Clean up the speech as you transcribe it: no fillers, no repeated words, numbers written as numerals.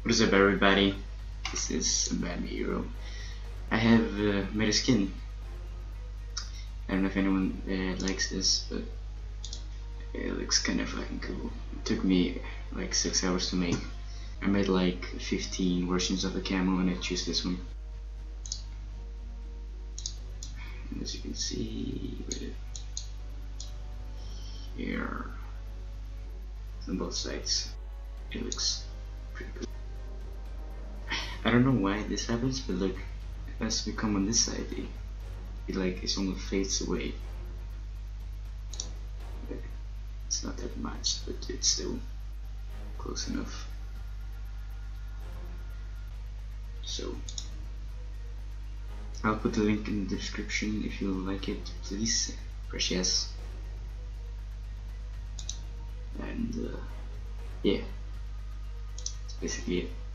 What is up, everybody? This is Bambi Hero. I have made a skin. I don't know if anyone likes this, but it looks kind of fucking cool. It took me like 6 hours to make. I made like 15 versions of the camo and I choose this one. And as you can see right here on both sides, it looks pretty good. I don't know why this happens, but look, as we come on this side, it almost fades away. But it's not that much, but it's still close enough. So I'll put the link in the description. If you like it, please press yes. And yeah, that's basically it.